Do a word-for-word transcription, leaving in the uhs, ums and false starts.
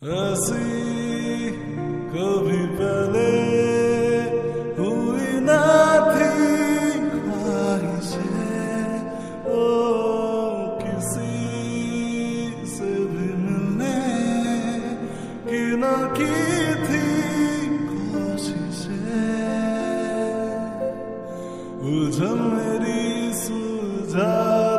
ऐसी कभी पहले हुई ना थी ख्वाहिशें, ओ किसी से भी मिलने की ना की थी कोशिशें। उलझन मेरी सुलझा